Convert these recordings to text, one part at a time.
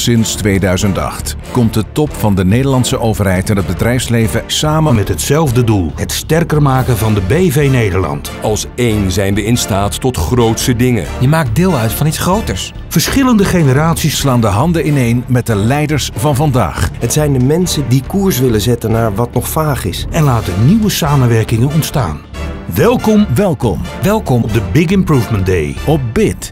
Sinds 2008 komt de top van de Nederlandse overheid en het bedrijfsleven samen met hetzelfde doel: het sterker maken van de BV Nederland. Als één zijn we in staat tot grootse dingen. Je maakt deel uit van iets groters. Verschillende generaties slaan de handen ineen met de leiders van vandaag. Het zijn de mensen die koers willen zetten naar wat nog vaag is. en laten nieuwe samenwerkingen ontstaan. Welkom op de Big Improvement Day. op BIT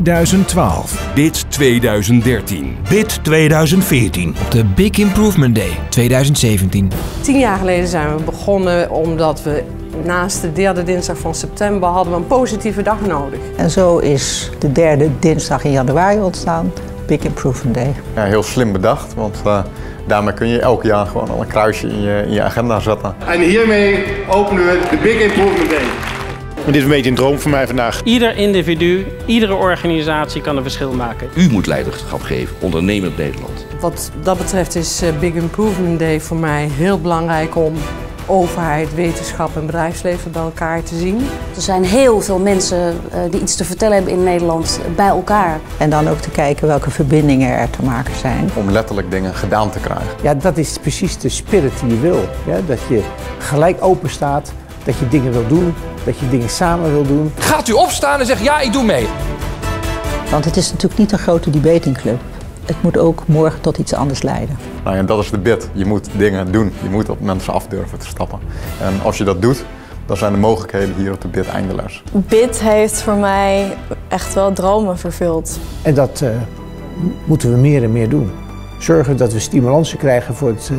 2012. BIT 2013. BIT 2014. Op de Big Improvement Day 2017. 10 jaar geleden zijn we begonnen omdat we naast de derde dinsdag van september hadden we een positieve dag nodig. En zo is de derde dinsdag in januari ontstaan, Big Improvement Day. Ja, heel slim bedacht, want daarmee kun je elk jaar gewoon al een kruisje in je agenda zetten. En hiermee openen we de Big Improvement Day. Dit is een beetje een droom voor mij vandaag. Ieder individu, iedere organisatie kan een verschil maken. U moet leiderschap geven, ondernemend Nederland. Wat dat betreft is Big Improvement Day voor mij heel belangrijk om overheid, wetenschap en bedrijfsleven bij elkaar te zien. Er zijn heel veel mensen die iets te vertellen hebben in Nederland bij elkaar. En dan ook te kijken welke verbindingen er te maken zijn. Om letterlijk dingen gedaan te krijgen. Ja, dat is precies de spirit die je wil. Ja, dat je gelijk open staat, dat je dingen wil doen, dat je dingen samen wil doen. Gaat u opstaan en zegt ja, ik doe mee. Want het is natuurlijk niet een grote debatingclub. Het moet ook morgen tot iets anders leiden. Nou ja, dat is de BIT. Je moet dingen doen. Je moet op mensen af durven te stappen. En als je dat doet, dan zijn de mogelijkheden hier op de BIT eindeloos. BIT heeft voor mij echt wel dromen vervuld. En dat moeten we meer en meer doen. Zorgen dat we stimulansen krijgen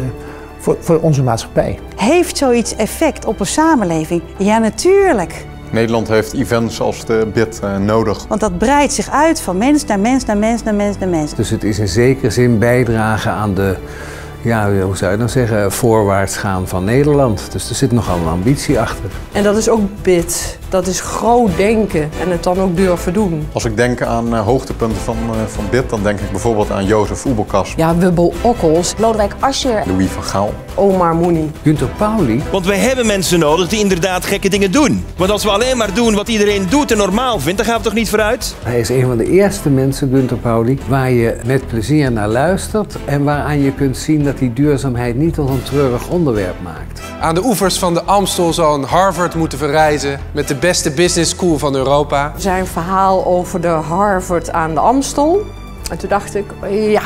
voor onze maatschappij. Heeft zoiets effect op een samenleving? Ja, natuurlijk. Nederland heeft events als de BIT nodig. Want dat breidt zich uit van mens naar mens naar mens naar mens naar mens. Dus het is in zekere zin bijdragen aan de, ja, hoe zou je dan zeggen, voorwaarts gaan van Nederland. Dus er zit nogal een ambitie achter. En dat is ook BIT. Dat is groot denken en het dan ook durven doen. Als ik denk aan hoogtepunten van BIT, dan denk ik bijvoorbeeld aan Jozef Oebelkas. Ja, Wubbel Okkels, Lodewijk Asscher, Louis van Gaal, Omar Mooney, Günter Pauli. Want wij hebben mensen nodig die inderdaad gekke dingen doen. Want als we alleen maar doen wat iedereen doet en normaal vindt, dan gaan we toch niet vooruit? Hij is een van de eerste mensen, Günter Pauli, waar je met plezier naar luistert en waaraan je kunt zien dat die duurzaamheid niet tot een treurig onderwerp maakt. Aan de oevers van de Amstel zou een Harvard moeten verrijzen met de beste business school van Europa. Zijn verhaal over de Harvard aan de Amstel. En toen dacht ik, ja,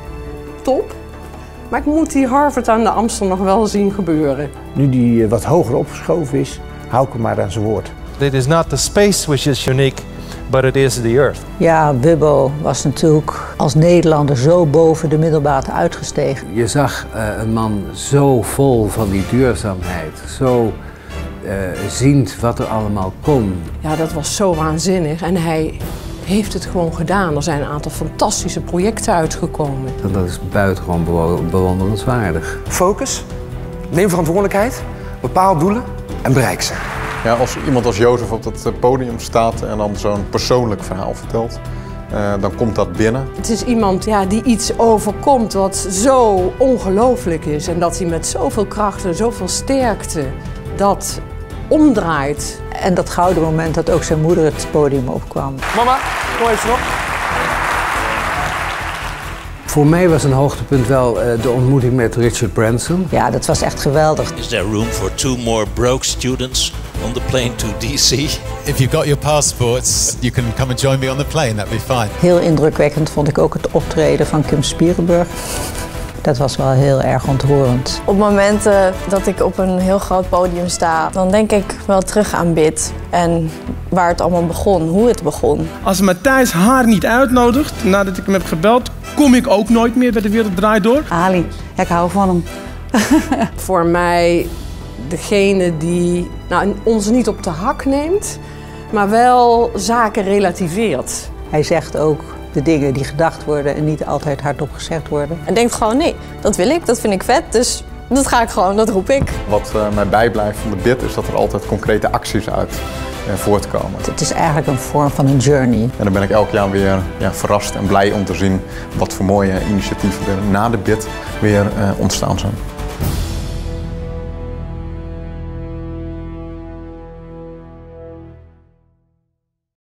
top. Maar ik moet die Harvard aan de Amstel nog wel zien gebeuren. Nu die wat hoger opgeschoven is, hou ik hem maar aan zijn woord. It is not the space which is unique, but it is the earth. Ja, Wubbo was natuurlijk als Nederlander zo boven de middelbare uitgestegen. Je zag een man zo vol van die duurzaamheid, zo ziend wat er allemaal kon. Ja, dat was zo waanzinnig en hij heeft het gewoon gedaan. Er zijn een aantal fantastische projecten uitgekomen. En dat is buitengewoon bewonderenswaardig. Focus, neem verantwoordelijkheid, bepaal doelen en bereik ze. Ja, als iemand als Jozef op dat podium staat en dan zo'n persoonlijk verhaal vertelt, dan komt dat binnen. Het is iemand die iets overkomt wat zo ongelooflijk is. En dat hij met zoveel kracht en zoveel sterkte dat omdraait. En dat gouden moment dat ook zijn moeder het podium opkwam. Mama, kom even op. Voor mij was een hoogtepunt wel de ontmoeting met Richard Branson. Ja, dat was echt geweldig. Is there room for 2 more broke students on the plane to DC? If you've got your passports, you can come and join me on the plane. That'd be fine. Heel indrukwekkend vond ik ook het optreden van Kim Spierenburg. Dat was wel heel erg ontroerend. Op momenten dat ik op een heel groot podium sta, dan denk ik wel terug aan BIT. En waar het allemaal begon, hoe het begon. Als Matthijs haar niet uitnodigt, nadat ik hem heb gebeld, kom ik ook nooit meer bij De Wereld Draait Door. Ali, ik hou van hem. Voor mij degene die ons niet op de hak neemt, maar wel zaken relativeert. Hij zegt ook de dingen die gedacht worden en niet altijd hardop gezegd worden. En denkt gewoon, nee, dat wil ik, dat vind ik vet, dus dat ga ik gewoon, dat roep ik. Wat mij bijblijft van de BIT is dat er altijd concrete acties uit voortkomen. Het is eigenlijk een vorm van een journey. En dan ben ik elk jaar weer verrast en blij om te zien wat voor mooie initiatieven er na de BIT weer ontstaan zijn.